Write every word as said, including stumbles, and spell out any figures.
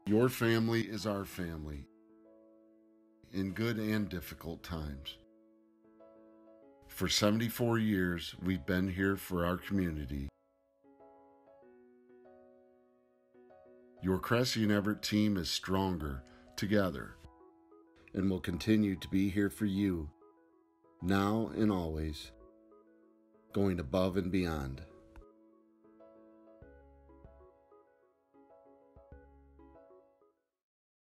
Your family is our family, in good and difficult times. For seventy-four years, we've been here for our community. Your Cressy and Everett team is stronger together and will continue to be here for you, now and always, going above and beyond.